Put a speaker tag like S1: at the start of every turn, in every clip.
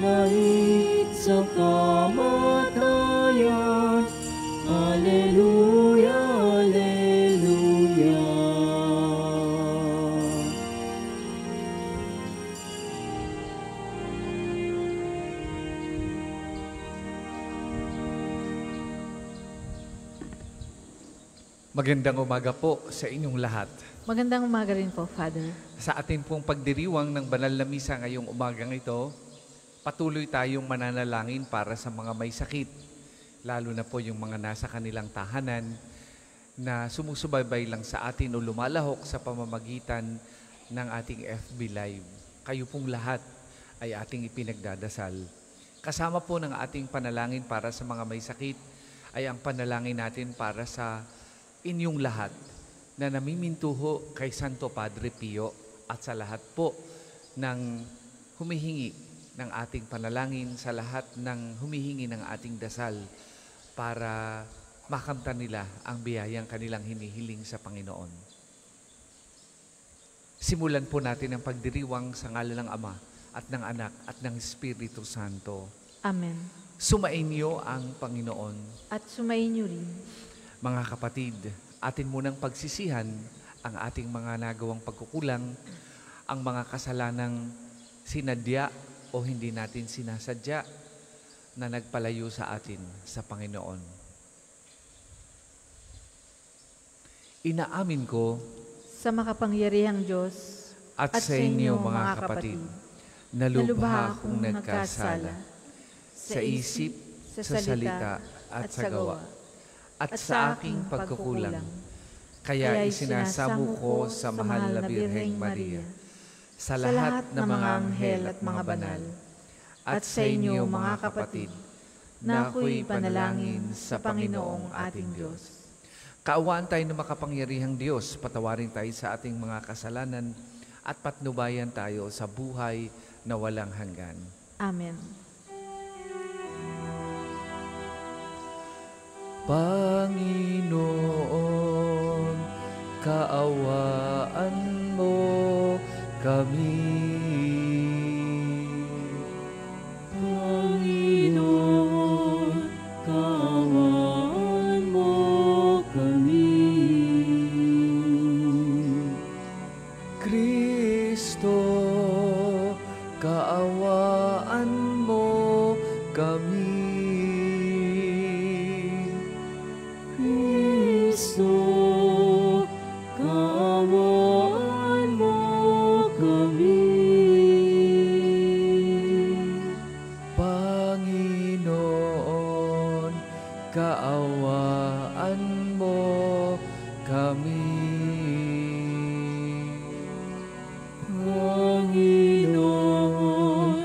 S1: kahit sa kamatayan. Alleluia, alleluia.
S2: Magandang umaga po sa inyong lahat.
S3: Magandang umaga rin po, Father.
S2: Sa atin pong pagdiriwang ng banal na misa ngayong umagang ito, patuloy tayong mananalangin para sa mga may sakit, lalo na po yung mga nasa kanilang tahanan na sumusubaybay lang sa atin o lumalahok sa pamamagitan ng ating FB Live. Kayo pong lahat ay ating ipinagdadasal. Kasama po ng ating panalangin para sa mga may sakit ay ang panalangin natin para sa inyong lahat na namimintuho kay Santo Padre Pio at sa lahat po ng humihingi ng ating panalangin, sa lahat ng humihingi ng ating dasal para makamtan nila ang biyayang kanilang hinihiling sa Panginoon. Simulan po natin ang pagdiriwang sa ngalan ng Ama at ng Anak at ng Espiritu Santo.
S3: Amen.
S2: Sumainyo ang Panginoon.
S3: At sumainyo rin.
S2: Mga kapatid, atin munang pagsisihan ang ating mga nagawang pagkukulang, ang mga kasalanang sinadya o hindi natin sinasadya na nagpalayo sa atin sa Panginoon. Inaamin ko
S3: Sa makapangyarihang Diyos
S2: at sa inyo mga kapatid, na lubha akong nagkasala sa isip, sa salita at sa gawa, at sa aking pagkukulang. Kaya isinasamo ko sa mahal na Birheng Maria, sa lahat ng mga anghel at mga banal, at sa inyo mga kapatid, na ako'y panalangin sa Panginoong ating Diyos. Kaawaan tayo ng makapangyarihang Diyos, patawarin tayo sa ating mga kasalanan, at patnubayan tayo sa buhay na walang hanggan.
S3: Amen.
S2: Panginoon, kaawaan mo kami.
S1: Panginoon, kaawaan mo kami.
S2: Kristo, kaawaan mo kami.
S1: Kristo, kaawaan mo kami.
S2: Panginoon, kaawaan mo kami.
S1: Panginoon,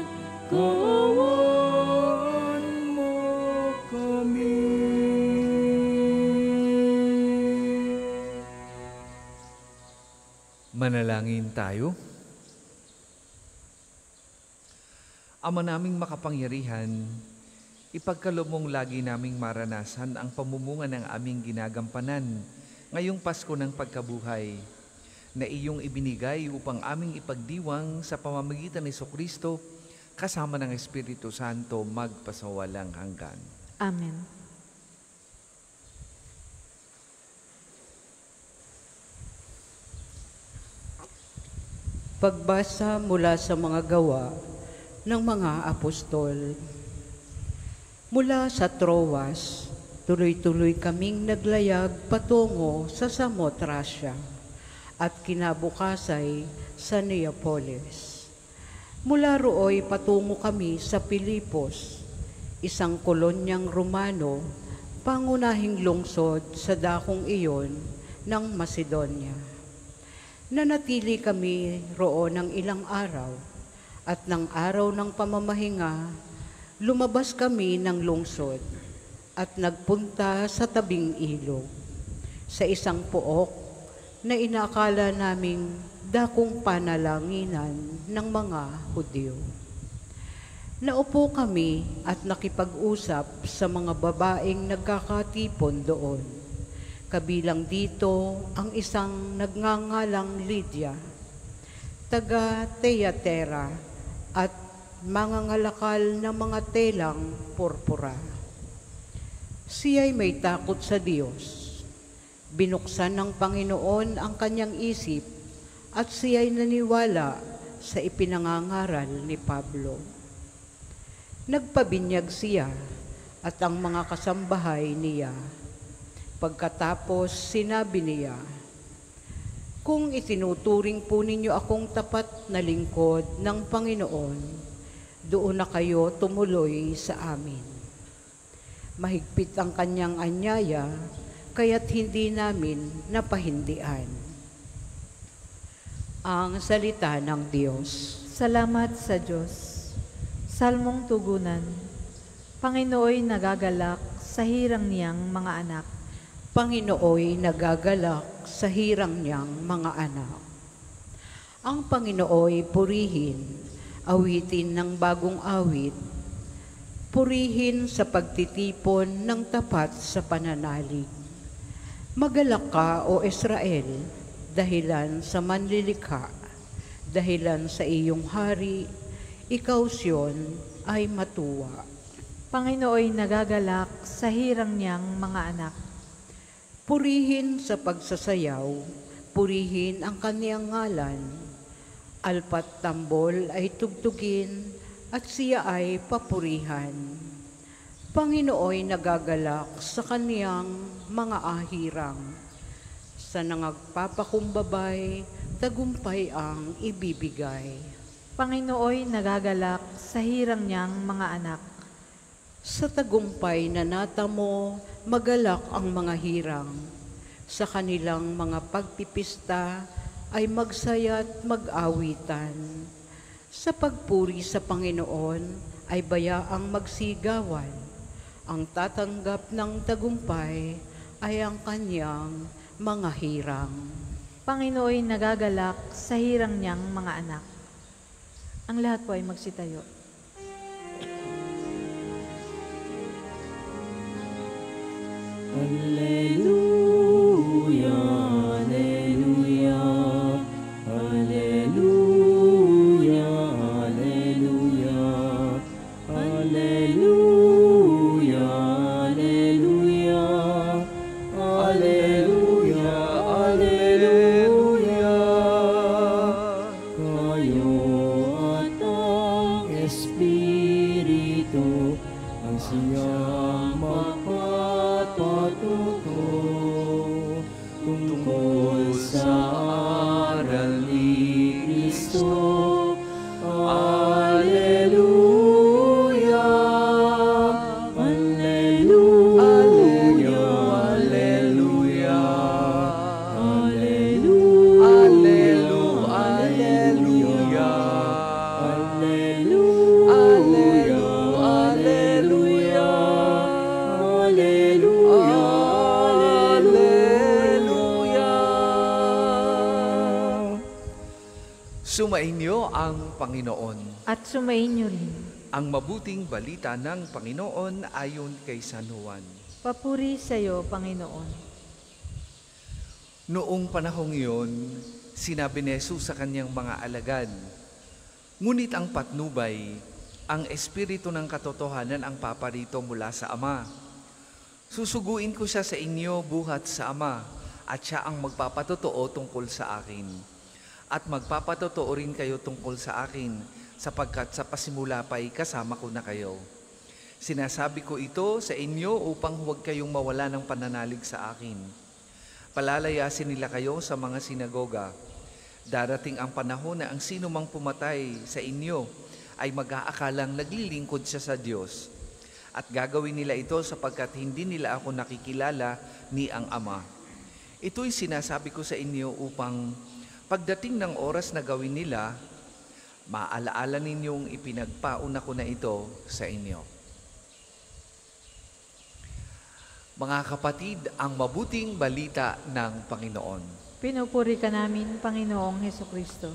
S1: kaawaan mo kami.
S2: Manalangin tayo. Ama naming makapangyarihan, ipagkaloob mong lagi naming maranasan ang pamumunga ng aming ginagampanan ngayong Pasko ng Pagkabuhay na iyong ibinigay upang aming ipagdiwang sa pamamagitan ni Jesucristo kasama ng Espiritu Santo magpasawalang hanggan.
S3: Amen.
S4: Pagbasa mula sa mga gawa ng mga apostol. Mula sa Troas, tuloy-tuloy kaming naglayag patungo sa Samotracia at kinabukasay sa Neapolis. Mula rooy patungo kami sa Pilipos, isang kolonyang Romano, pangunahing lungsod sa dakong iyon ng Macedonia. Nanatili kami roon ng ilang araw at ng araw ng pamamahinga, lumabas kami ng lungsod at nagpunta sa tabing ilog, sa isang pook na inakala naming dakong panalanginan ng mga Hudyo. Naupo kami at nakipag-usap sa mga babaeng nagkakatipon doon. Kabilang dito ang isang nagngangalang Lydia, taga Thyatira, at mangangalakal ng mga telang purpura. Siya'y may takot sa Diyos. Binuksan ng Panginoon ang kanyang isip at siya'y naniwala sa ipinangangaral ni Pablo. Nagpabinyag siya at ang mga kasambahay niya. Pagkatapos sinabi niya, "Kung itinuturing po ninyo akong tapat na lingkod ng Panginoon, doon na kayo tumuloy sa amin." Mahigpit ang kanyang anyaya, kaya't hindi namin napahindian. Ang salita ng Diyos.
S3: Salamat sa Diyos. Salmong tugunan. Panginooy nagagalak sa hirang niyang mga anak.
S4: Panginooy nagagalak sa hirang niyang mga anak. Ang Panginooy purihin, awitin ng bagong awit, purihin sa pagtitipon ng tapat sa pananalig. Magalak ka, O Israel, dahilan sa manlilikha, dahilan sa iyong hari, ikaw Sion ay matuwa.
S3: Panginooy nagagalak sa hirang niyang mga anak.
S4: Purihin sa pagsasayaw, purihin ang kaniyang ngalan. Alpat tambol ay tugtugin at siya ay papurihan. Panginooy nagagalak sa kaniyang mga ahirang. Sa nangagpapakumbabay, tagumpay ang ibibigay.
S3: Panginooy nagagalak sa hirang niyang mga anak.
S4: Sa tagumpay na natamo, magalak ang mga hirang. Sa kanilang mga pagpipista ay magsaya't mag-awitan. Sa pagpuri sa Panginoon ay bayaang magsigawan. Ang tatanggap ng tagumpay ay ang kanyang mga hirang.
S3: Panginooy nagagalak sa hirang niyang mga anak. Ang lahat po ay magsitayo.
S1: Alleluia, alleluia, alleluia, alleluia, alleluia, alleluia, alleluia, alleluia. Kayo at ang Espiritu ang siyang magpapatuto tungkol sa aral ni Kristo. Alleluia, alleluia, alleluia, alleluia, alleluia, alleluia, alleluia, alleluia.
S2: Sumainyo ang Panginoon.
S3: At sumainyo rin.
S2: Ang mabuting balita ng Panginoon ayon kay San Juan.
S3: Papuri sa iyo, Panginoon.
S2: Noong panahong iyon, sinabi ni Jesus sa kanyang mga alagad, "Ngunit ang patnubay, ang Espiritu ng katotohanan ang paparito mula sa Ama. Susuguin ko siya sa inyo buhat sa Ama, at siya ang magpapatotoo tungkol sa akin. At magpapatotoo rin kayo tungkol sa akin, sapagkat sa pasimula pa'y kasama ko na kayo. Sinasabi ko ito sa inyo upang huwag kayong mawala ng pananalig sa akin. Palalayasin nila kayo sa mga sinagoga. Darating ang panahon na ang sino mang pumatay sa inyo ay mag-aakalang naglilingkod siya sa Diyos. At gagawin nila ito sapagkat hindi nila ako nakikilala ni ang Ama. Ito'y sinasabi ko sa inyo upang pagdating ng oras na gawin nila, maalaala ninyong ipinagpauna ko na ito sa inyo." Mga kapatid, ang mabuting balita ng Panginoon.
S3: Pinupuri ka namin, Panginoong Hesukristo.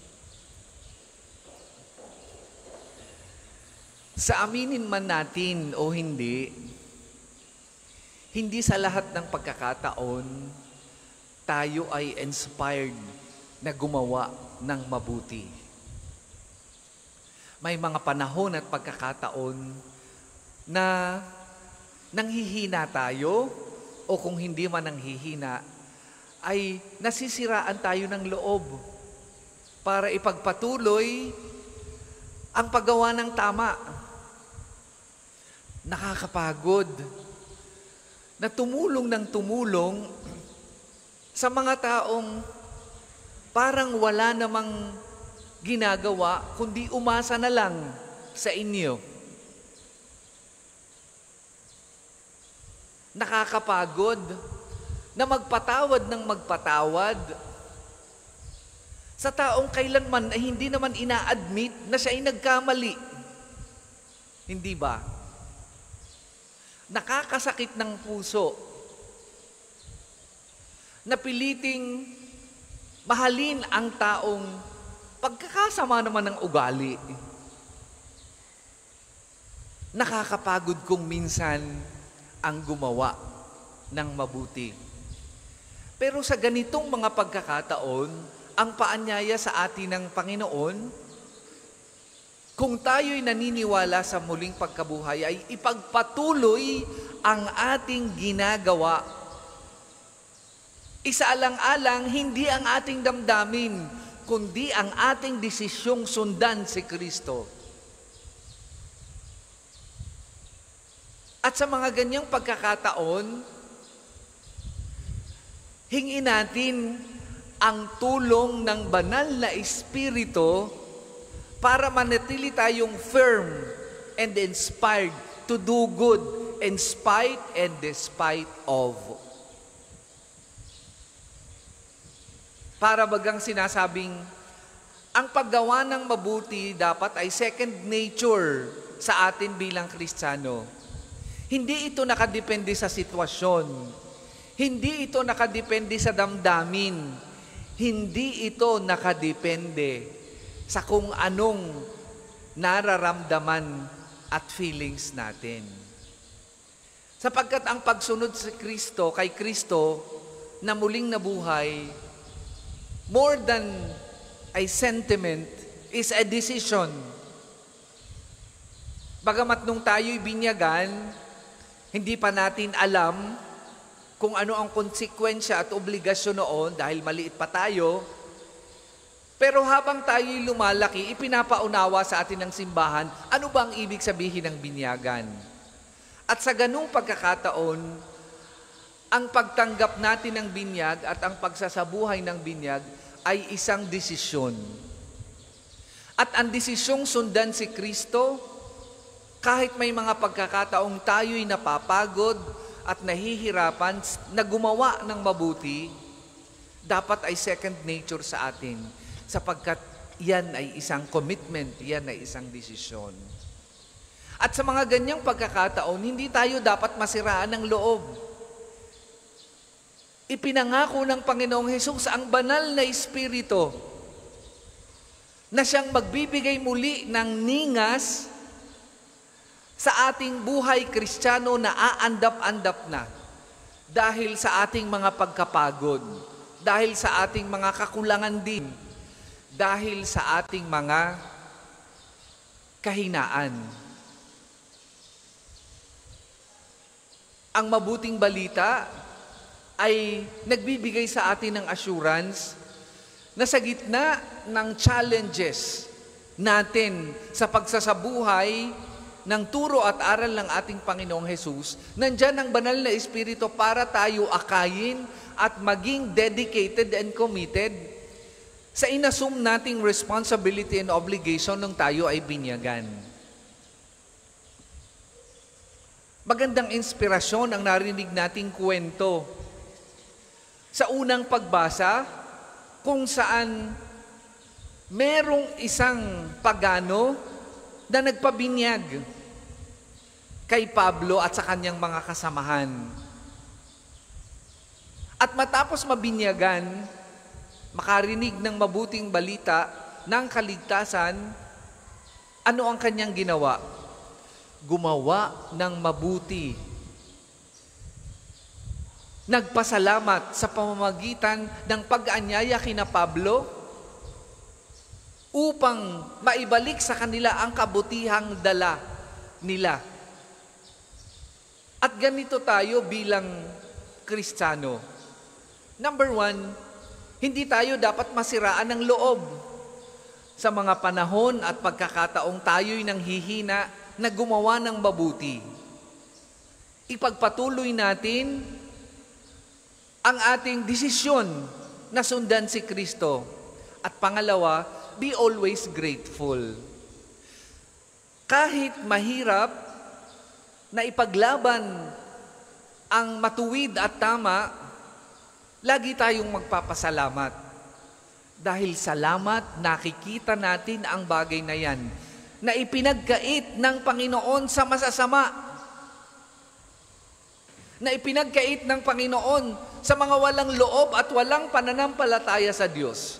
S2: Sa aminin man natin o hindi sa lahat ng pagkakataon, tayo ay inspired na gumawa ng mabuti. May mga panahon at pagkakataon na nanghihina tayo o kung hindi man nanghihina, ay nasisiraan tayo ng loob para ipagpatuloy ang paggawa ng tama. Nakakapagod na tumulong ng tumulong sa mga taong parang wala namang ginagawa, kundi umasa na lang sa inyo. Nakakapagod na magpatawad ng magpatawad sa taong kailanman ay hindi naman ina-admit na siya ay nagkamali. Hindi ba? Nakakasakit ng puso na piliting mahalin ang taong pagkakasama naman ng ugali. Nakakapagod kung minsan ang gumawa ng mabuti. Pero sa ganitong mga pagkakataon, ang paanyaya sa atin ng Panginoon, kung tayo'y naniniwala sa muling pagkabuhay, ay ipagpatuloy ang ating ginagawa. Isaalang-alang, hindi ang ating damdamin, kundi ang ating desisyong sundan si Kristo. At sa mga ganyang pagkakataon, hingin natin ang tulong ng banal na Espiritu para manatili tayong firm and inspired to do good in spite and despite of. Para bagang sinasabing, ang paggawa ng mabuti dapat ay second nature sa atin bilang Kristiyano. Hindi ito nakadepende sa sitwasyon. Hindi ito nakadepende sa damdamin. Hindi ito nakadepende sa kung anong nararamdaman at feelings natin. Sapagkat ang pagsunod sa Kristo, kay Kristo, na muling nabuhay, more than a sentiment, is a decision. Bagamat nung tayo'y binyagan, hindi pa natin alam kung ano ang konsekwensya at obligasyon noon dahil maliit pa tayo. Pero habang tayo'y lumalaki, ipinapaunawa sa atin ng simbahan, ano ba ang ibig sabihin ng binyagan? At sa ganung pagkakataon, ang pagtanggap natin ng binyag at ang pagsasabuhay ng binyag ay isang desisyon. At ang desisyong sundan si Kristo, kahit may mga pagkakataong tayo'y napapagod at nahihirapan na gumawa ng mabuti, dapat ay second nature sa atin sapagkat yan ay isang commitment, yan ay isang desisyon. At sa mga ganyang pagkakataon, hindi tayo dapat masiraan ng loob. Ipinangako ng Panginoong Hesus ang banal na Espiritu na siyang magbibigay muli ng ningas sa ating buhay Kristiyano na aandap-andap na dahil sa ating mga pagkapagod, dahil sa ating mga kakulangan din, dahil sa ating mga kahinaan. Ang mabuting balita ay nagbibigay sa atin ng assurance na sa gitna ng challenges natin sa pagsasabuhay ng turo at aral ng ating Panginoong Hesus, nandyan ang banal na Espiritu para tayo akayin at maging dedicated and committed sa inassume nating responsibility and obligation nung tayo ay binyagan. Magandang inspirasyon ang narinig nating kwento sa unang pagbasa kung saan merong isang pagano na nagpabinyag kay Pablo at sa kanyang mga kasamahan. At matapos mabinyagan, makarinig ng mabuting balita ng kaligtasan, ano ang kanyang ginawa? Gumawa ng mabuti. Nagpasalamat sa pamamagitan ng pag-aanyaya kina Pablo upang maibalik sa kanila ang kabutihang dala nila. At ganito tayo bilang Kristiyano. Number 1, hindi tayo dapat masiraan ng loob sa mga panahon at pagkakataong tayo'y nanghihina na gumawa ng mabuti. Ipagpatuloy natin ang ating desisyon na sundan si Kristo. At pangalawa, be always grateful. Kahit mahirap na ipaglaban ang matuwid at tama, lagi tayong magpapasalamat. Dahil salamat, nakikita natin ang bagay na yan, na ipinagkait ng Panginoon sa masasama. Na ipinagkait ng Panginoon sa mga walang loob at walang pananampalataya sa Diyos.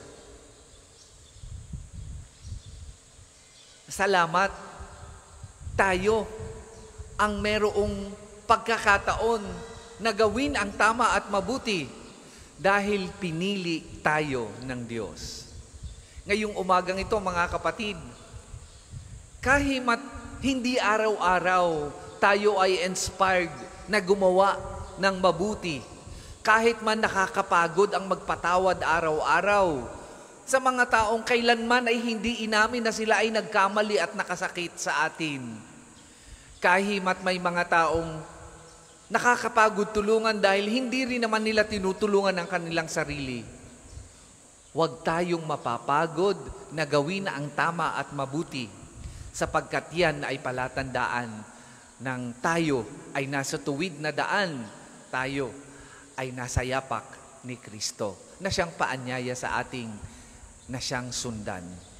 S2: Salamat, tayo ang merong pagkakataon na gawin ang tama at mabuti dahil pinili tayo ng Diyos. Ngayong umagang ito, mga kapatid, kahit hindi araw-araw tayo ay inspired na gumawa ng mabuti, kahit man nakakapagod ang magpatawad araw-araw sa mga taong kailanman ay hindi inamin na sila ay nagkamali at nakasakit sa atin. Kahit may mga taong nakakapagod tulungan dahil hindi rin naman nila tinutulungan ang kanilang sarili. Huwag tayong mapapagod na gawin ang tama at mabuti, sapagkat yan ay palatandaan ng tayo ay nasa tuwid na daan, tayo ay nasa yapak ni Kristo, na siyang paanyaya sa ating na siyang sundan.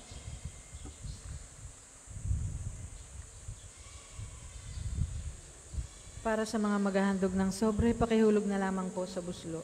S3: Para sa mga maghahandog ng sobre, pakihulog na lamang po sa buslo.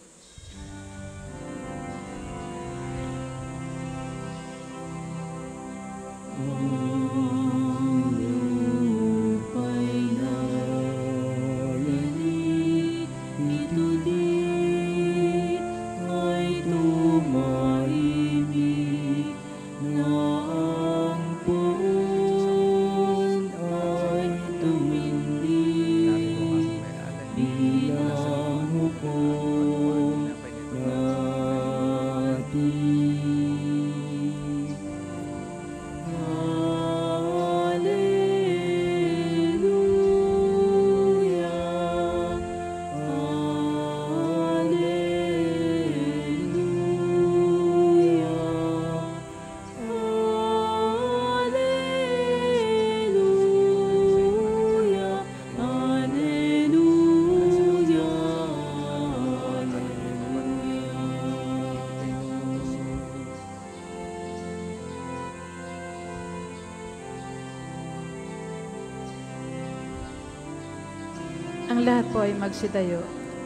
S3: Ang lahat po ay magsitayo.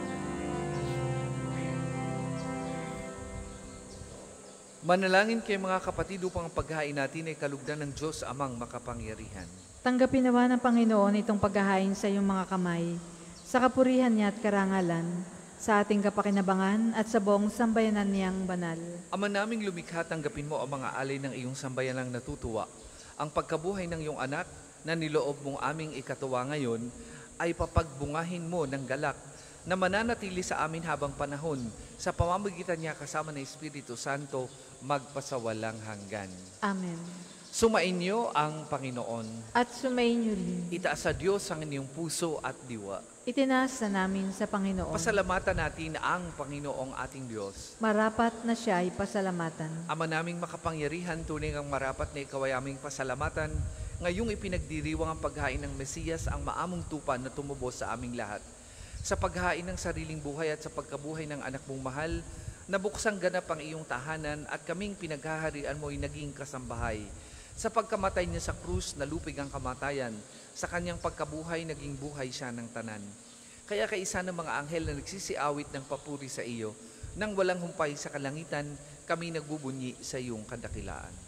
S2: Manalangin kayo mga kapatid upang ang paghain natin ay kalugdan ng Diyos Amang makapangyarihan.
S3: Tanggapin nawa ng Panginoon itong paghahain sa iyong mga kamay, sa kapurihan niya at karangalan, sa ating kapakinabangan at sa buong sambayanan niyang banal.
S2: Ama naming lumikha, tanggapin mo ang mga alay ng iyong sambayanang natutuwa. Ang pagkabuhay ng iyong anak na niloob mong aming ikatuwa ngayon ay papagbungahin mo ng galak na mananatili sa amin habang panahon sa pamamagitan niya kasama ng Espiritu Santo magpasawalang hanggan.
S3: Amen.
S2: Sumainyo ang Panginoon.
S3: At sumainyo rin.
S2: Itaas sa Diyos ang inyong puso at diwa.
S3: Itinaas na namin sa Panginoon.
S2: Pasalamatan natin ang Panginoong ating Diyos.
S3: Marapat na siya ay pasalamatan.
S2: Ama naming makapangyarihan, tunay ang marapat na ikaw ay aming pasalamatan. Ngayong ipinagdiriwang ang paghain ng Mesiyas, ang maamong tupa na tumubos sa aming lahat. Sa paghain ng sariling buhay at sa pagkabuhay ng anak mong mahal, nabuksang ganap ang iyong tahanan at kaming pinaghaharian mo ay naging kasambahay. Sa pagkamatay niya sa krus, nalupig ang kamatayan. Sa kanyang pagkabuhay, naging buhay siya ng tanan. Kaya kaisa ng mga anghel na nagsisiawit ng papuri sa iyo, nang walang humpay sa kalangitan, kami nagbubunyi sa iyong kadakilaan.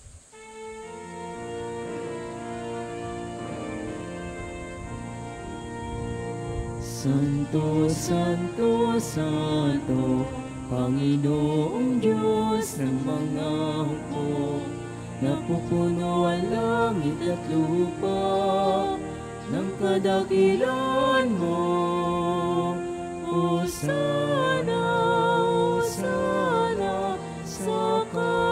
S1: Santo, Santo, Santo, Panginoong Diyos ng mga hukbo, napupuno ang langit at lupa ng kadakilan mo. Hosana, Hosana sa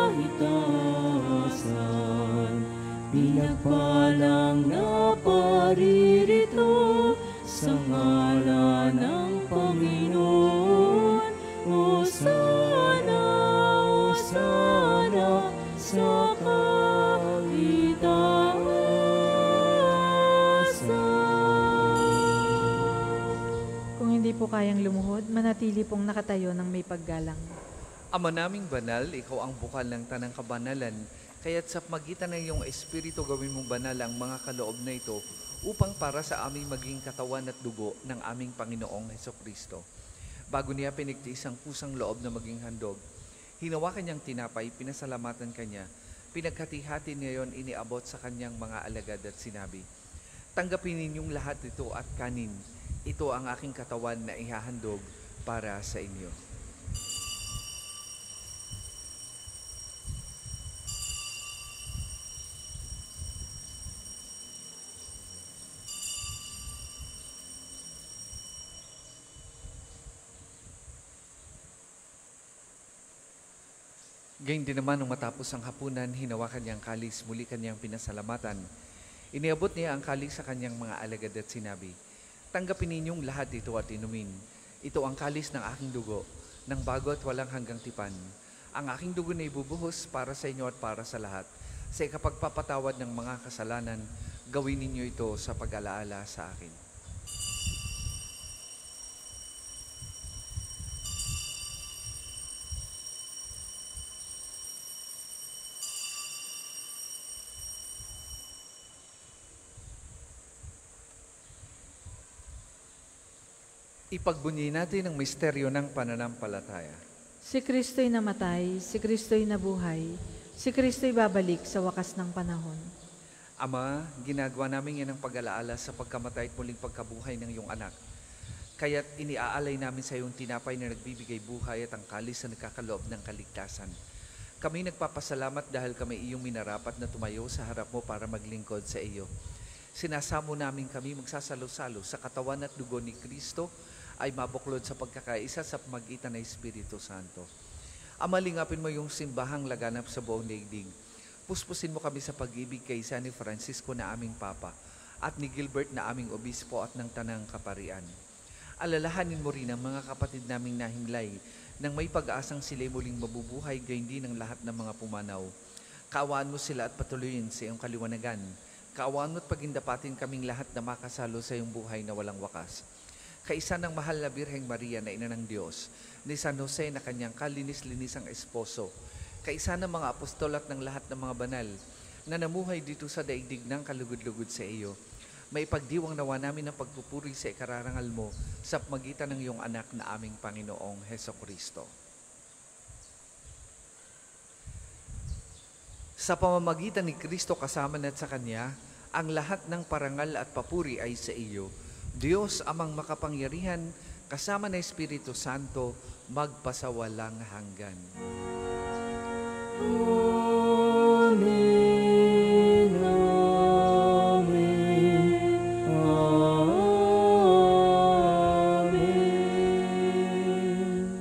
S1: kahitaasan. Pinagpalang na paririto sa ngalan ng Panginoon. Hosana, Hosana sa kahitaasan.
S3: Kung hindi po kayang lumuhod, manatili pong nakatayo ng may paggalang.
S2: Ama naming banal, ikaw ang bukal ng tanang kabanalan, kaya't sa magitan ng iyong Espiritu gawin mong banal ang mga kaloob na ito upang para sa aming maging katawan at dugo ng aming Panginoong Hesukristo. Bago niya pinigtiis ang pusang loob na maging handog, hinawakan niyang tinapay, pinasalamatan kanya, pinaghati-hati niya yon, iniabot sa kanyang mga alagad at sinabi, "Tanggapin ninyong lahat ito at kanin. Ito ang aking katawan na ihahandog para sa inyo." Gayun din naman nung matapos ang hapunan, hinawakan niyang kalis, muli kanyang pinasalamatan. Iniabot niya ang kalis sa kanyang mga alagad at sinabi, "Tanggapin ninyong lahat ito at inumin. Ito ang kalis ng aking dugo, ng bago at walang hanggang tipan. Ang aking dugo na ibubuhos para sa inyo at para sa lahat. Sa ikapagpapatawad ng mga kasalanan, gawin ninyo ito sa pag-alaala sa akin." Ipagbunyi natin ang misteryo ng pananampalataya.
S3: Si Kristo'y namatay, si Kristo'y nabuhay, si Kristo'y babalik sa wakas ng panahon.
S2: Ama, ginagawa namin yan ang pag-alaala sa pagkamatay at muling pagkabuhay ng iyong anak. Kaya't iniaalay namin sa iyong tinapay na nagbibigay buhay at ang kalis na nagkakaloob ng kaligtasan. Kami nagpapasalamat dahil kami iyong minarapat na tumayo sa harap mo para maglingkod sa iyo. Sinasamo namin kami magsasalo-salo sa katawan at dugo ni Kristo ay mabuklod sa pagkakaisa sa pamagitan ng Espiritu Santo. Ama, lingapin mo yung simbahang laganap sa buong daigdig. Puspusin mo kami sa pag-ibig kay San ni Francisco na aming Papa at ni Gilbert na aming Obispo at ng Tanang Kaparian. Alalahanin mo rin ang mga kapatid naming nahimlay nang may pag-asang sila'y muling mabubuhay, gayon din ang lahat ng mga pumanaw. Kaawaan mo sila at patuloyin sa iyong kaliwanagan. Kaawaan mo at pagindapatin kaming lahat na makasalo sa iyong buhay na walang wakas. Kaisa ng mahal na Birheng Maria na ina ng Diyos, ni San Jose na kanyang kalinis-linisang esposo, kaisa ng mga apostol at ng lahat ng mga banal na namuhay dito sa daigdig ng kalugod-lugod sa iyo, may pagdiwang nawa namin ng pagpupuri sa ikararangal mo sa magitan ng iyong anak na aming Panginoong Hesukristo. Sa pamamagitan ni Kristo kasama at sa Kanya, ang lahat ng parangal at papuri ay sa iyo, Diyos amang makapangyarihan, kasama ng Espiritu Santo, magpasawalang hanggan.
S1: Amen, amen, amen.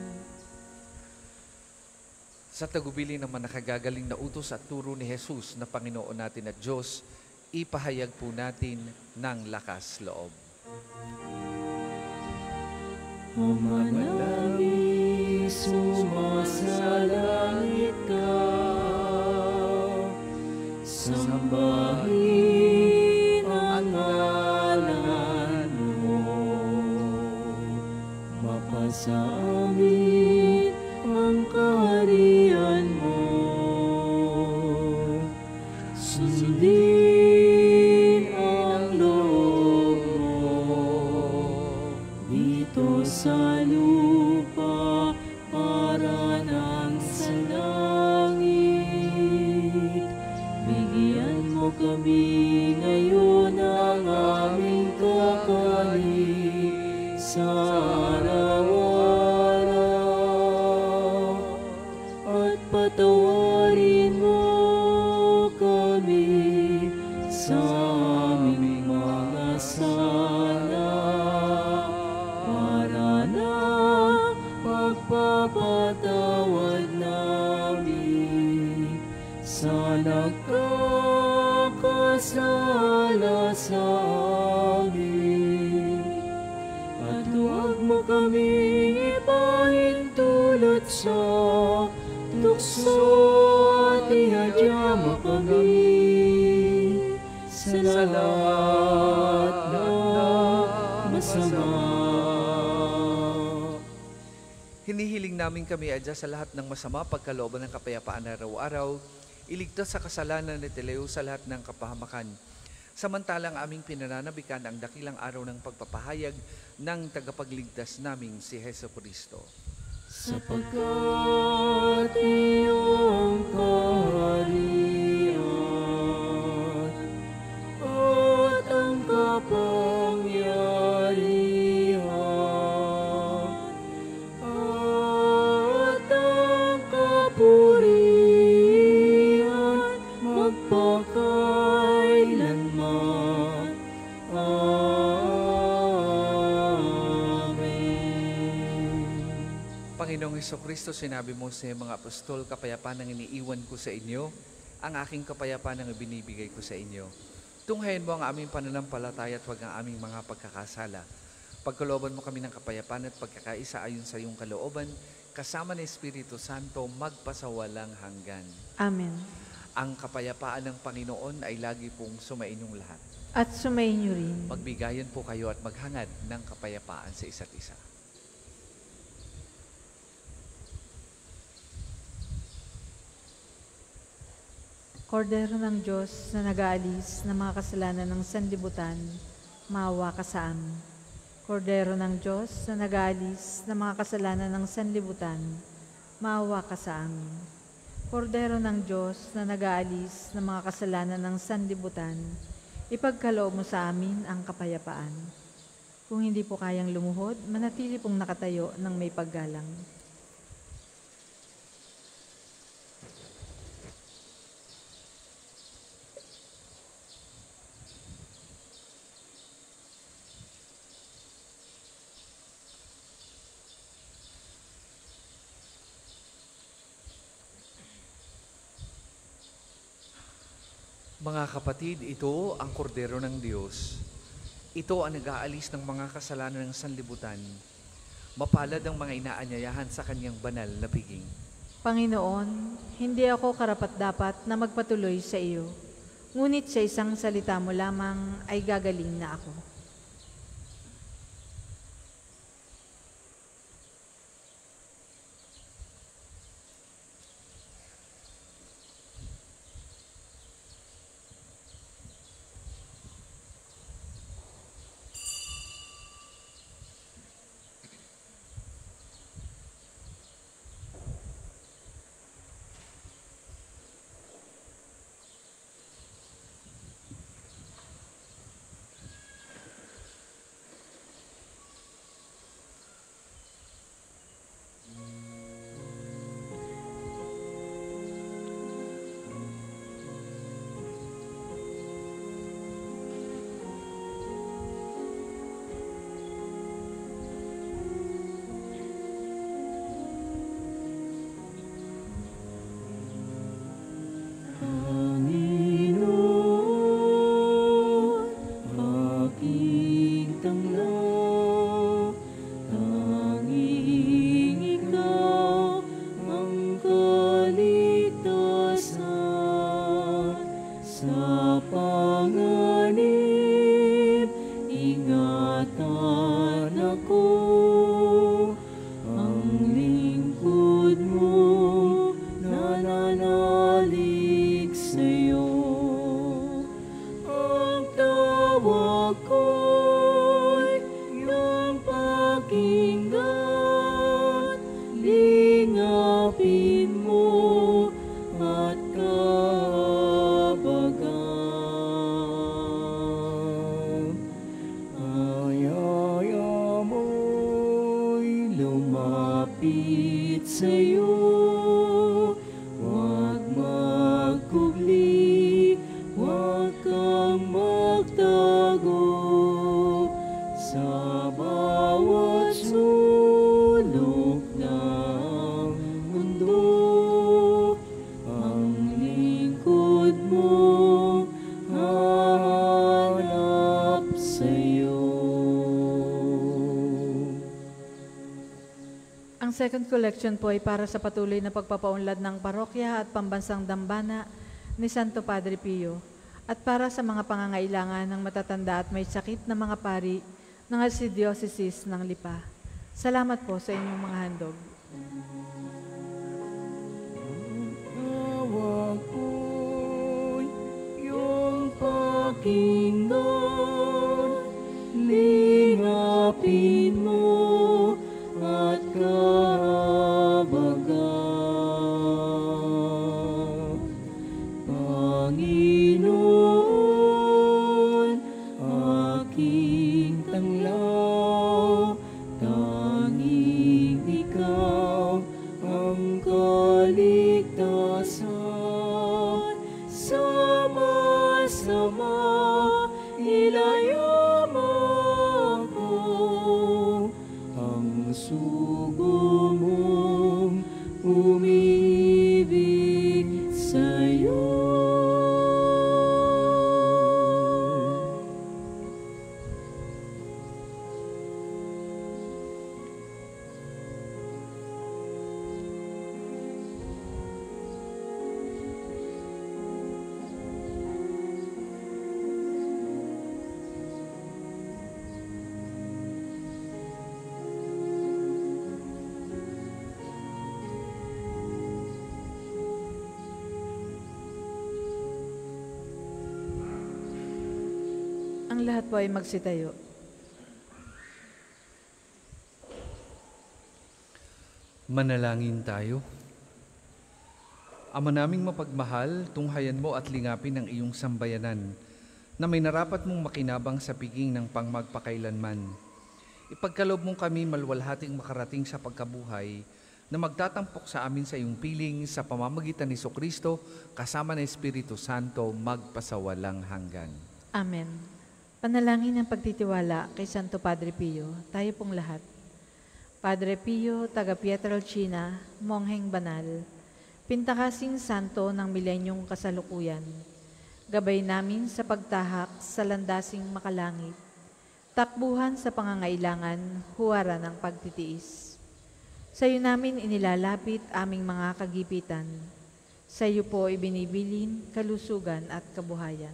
S2: Sa tagubilin naman nakagagaling na utos at turo ni Jesus na Panginoon natin at Diyos, ipahayag po natin ng lakas loob.
S1: Ama namin, sumasalangit ka, sambahin ang ngalan mo, mapasa amin ang kaharian mo, sundin ang loob mo dito sa lupa para nang sa langit. Bigyan mo kami ngayon ng aming kakanin sa araw-araw, at patawarin mo amin. At huwag mo kaming ipahintulot sa tukso at ihadya mo kami sa lahat ng masama.
S2: Hinihiling namin kami, Adya, sa lahat ng masama, pagkalooban ng kapayapaan araw-araw, iligtas sa kasalanan at ilayo sa lahat ng kapahamakan. Samantalang aming pinananabikan ang dakilang araw ng pagpapahayag ng tagapagligtas naming si Heso Kristo.
S1: Sapagkat iyong kaharian at ang kapangyarihan at ang kapurihan magpakailanman.
S2: Panginoong Hesukristo, sinabi mo sa mga apostol, kapayapaan ang iniiwan ko sa inyo, ang aking kapayapaan ang ibinibigay ko sa inyo. Tunghayan mo ang aming pananampalataya at huwag ang aming mga pagkakasala. Pagkalooban mo kami ng kapayapaan at pagkakaisa ayon sa iyong kalooban, kasama ng Espiritu Santo, magpasawalang hanggan.
S3: Amen.
S2: Ang kapayapaan ng Panginoon ay lagi pong sumainyong lahat.
S3: At sumainyo rin.
S2: Magbigayan po kayo at maghangad ng kapayapaan sa isa't isa.
S3: Kordero ng Diyos na nag-aalis ng mga kasalanan ng sanlibutan, maawa ka sa amin. Kordero ng Diyos na nag-aalis ng mga kasalanan ng sanlibutan, maawa ka sa amin. Kordero ng Diyos na nag-aalis ng mga kasalanan ng sanlibutan, ipagkaloob mo sa amin ang kapayapaan. Kung hindi po kayang lumuhod, manatili pong nakatayo ng may paggalang.
S2: Mga kapatid, ito ang kordero ng Diyos. Ito ang nag-aalis ng mga kasalanan ng sanlibutan. Mapalad ang mga inaanyayahan sa kanyang banal na piging.
S3: Panginoon, hindi ako karapat-dapat na magpatuloy sa iyo. Ngunit sa isang salita mo lamang ay gagaling na ako.
S1: Sa'yo.
S3: second collection po ay para sa patuloy na pagpapaunlad ng parokya at pambansang dambana ni Santo Padre Pio at para sa mga pangangailangan ng matatanda at may sakit na mga pari ng Archdiocese ng Lipa. Salamat po sa inyong mga handog.
S1: Tawag ko'y iyong pakinggan, lingapin mo at kahabagan. Panginoon, aking tanglaw, tanging ikaw ang kaligtasan. Sama-sama ilayama ko ang sugo mong umibig sa'yo.
S3: Ang lahat po ay magsitayo.
S2: Manalangin tayo. Ama naming mapagmahal, tunghayan mo at lingapin ang iyong sambayanan na may narapat mong makinabang sa piging ng pangmagpakailanman. Ipagkaloob mong kami malwalhating makarating sa pagkabuhay na magtatampok sa amin sa iyong piling sa pamamagitan ni Jesucristo kasama ng Espiritu Santo magpasawalang hanggan.
S3: Amen. Panalangin ng pagtitiwala kay Santo Padre Pio, tayo pong lahat. Padre Pio, taga Pietrelcina, mongheng banal, pintakasing santo ng milenyong kasalukuyan, gabay namin sa pagtahak sa landasing makalangit, takbuhan sa pangangailangan, huwara ng pagtitiis. Sa iyo namin inilalapit aming mga kagipitan. Sa iyo po ibinibilin kalusugan at kabuhayan.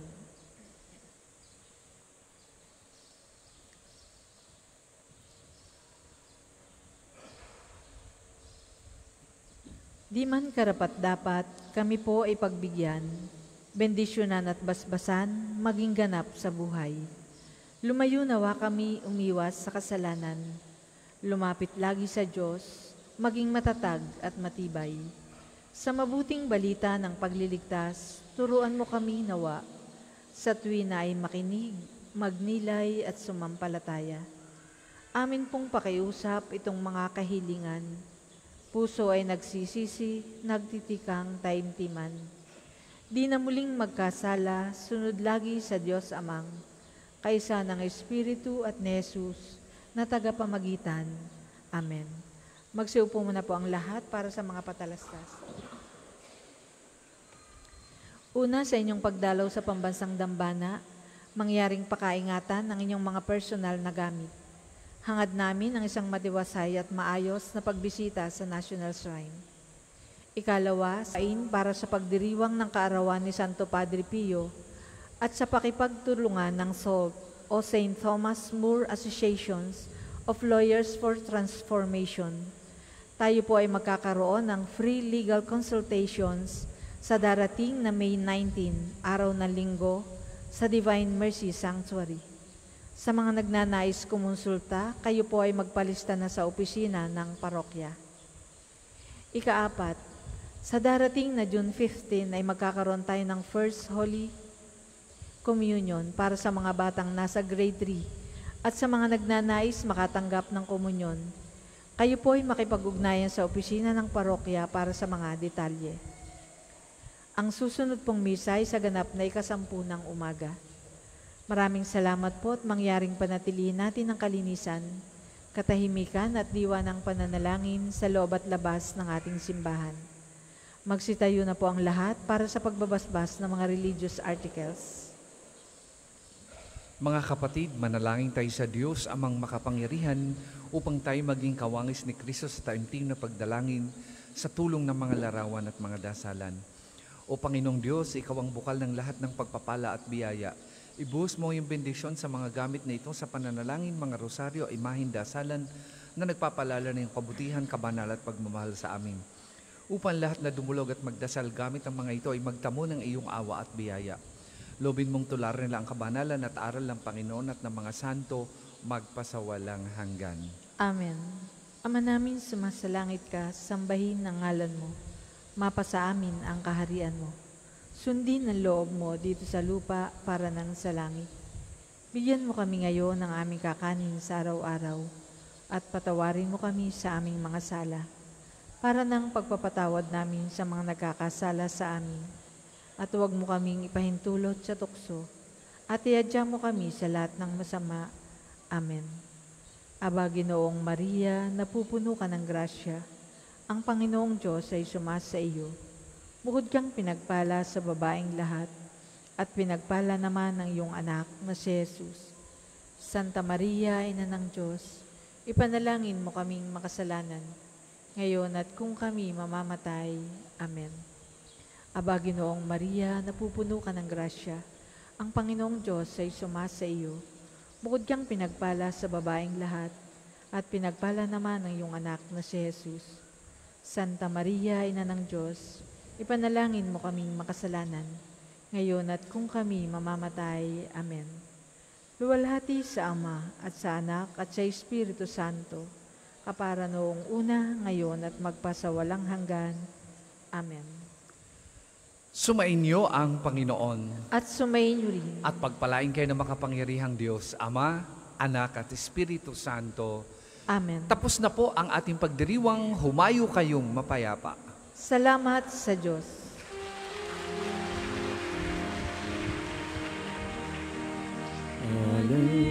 S3: Di man karapat-dapat, kami po ay pagbigyan, bendisyonan at basbasan, maging ganap sa buhay. Lumayo nawa kami umiwas sa kasalanan, lumapit lagi sa Diyos, maging matatag at matibay. Sa mabuting balita ng pagliligtas, turuan mo kami nawa, sa tuwi na ay makinig, magnilay at sumampalataya. Amin pong pakiusap itong mga kahilingan, puso ay nagsisisi, nagtitikang taimtiman. Di na muling magkasala, sunod lagi sa Diyos Amang, kaysa ng Espiritu at ni Jesus na tagapamagitan. Amen. Magsiupo muna po ang lahat para sa mga patalastas. Una, sa inyong pagdalaw sa pambansang dambana, mangyaring pakaingatan ng inyong mga personal na gamit. Hangad namin ang isang matiwasay at maayos na pagbisita sa National Shrine. Ikalawa, sain para sa pagdiriwang ng kaarawan ni Santo Padre Pio at sa pakipagtulungan ng SALT o St. Thomas More Associations of Lawyers for Transformation. Tayo po ay magkakaroon ng free legal consultations sa darating na May 19, araw ng Linggo, sa Divine Mercy Sanctuary. Sa mga nagnanais kumonsulta, kayo po ay magpalista na sa opisina ng parokya. Ikaapat, sa darating na June 15 ay magkakaroon tayo ng First Holy Communion para sa mga batang nasa grade 3 at sa mga nagnanais makatanggap ng komunyon. Kayo po ay makipag-ugnayan sa opisina ng parokya para sa mga detalye. Ang susunod pong misa ay sa ganap na 10:00 ng umaga. Maraming salamat po at mangyaring panatilihin natin ang kalinisan, katahimikan at diwa ng pananalangin sa loob at labas ng ating simbahan. Magsitayo na po ang lahat para sa pagbabasbas ng mga religious articles.
S2: Mga kapatid, manalangin tayo sa Diyos amang makapangyarihan upang tayo maging kawangis ni Kristo sa taimtim na pagdalangin sa tulong ng mga larawan at mga dasalan. O Panginoong Diyos, Ikaw ang bukal ng lahat ng pagpapala at biyaya. Ibuhos mo yung bendisyon sa mga gamit na ito sa pananalangin, mga rosaryo, imahin, dasalan na nagpapalala ng kabutihan, kabanal at pagmamahal sa amin. Upang lahat na dumulog at magdasal gamit ang mga ito ay magtamo ng iyong awa at biyaya. Lobin mong tularan nila ang kabanalan at aral ng Panginoon at ng mga santo magpasawalang hanggan.
S3: Amen. Ama namin, sumasalangit ka, sambahin ang ngalan mo. Mapasa amin ang kaharian mo. Sundin ang loob mo dito sa lupa para nang sa langit. Bigyan mo kami ngayon ng aming kakanin sa araw-araw at patawarin mo kami sa aming mga sala para nang pagpapatawad namin sa mga nagkakasala sa amin. At huwag mo kaming ipahintulot sa tukso at iadya mo kami sa lahat ng masama. Amen. Aba, Ginoong Maria, napupuno ka ng grasya. Ang Panginoong Diyos ay sumasa iyo. Bukod kang pinagpala sa babaeng lahat, at pinagpala naman ng iyong anak na si Jesus. Santa Maria, Ina ng Diyos, ipanalangin mo kaming makasalanan, ngayon at kung kami mamamatay. Amen. Aba, Ginoong Maria, napupuno ka ng grasya. Ang Panginoong Diyos ay sumasa iyo. Bukod kang pinagpala sa babaeng lahat, at pinagpala naman ng iyong anak na si Jesus. Santa Maria, Ina ng Diyos, ipanalangin mo kaming makasalanan, ngayon at kung kami mamamatay. Amen. Luwalhati sa Ama, at sa Anak, at sa Espiritu Santo, kapara noong una, ngayon, at magpasawalang hanggan. Amen.
S2: Sumainyo ang Panginoon
S3: At sumainyo rin.
S2: at pagpalain kayo ng makapangyarihang Diyos, Ama, Anak at Espiritu Santo.
S3: Amen.
S2: Tapos na po ang ating pagdiriwang, humayo kayong mapayapa.
S3: Salamat sa Diyos.
S1: Alleluia.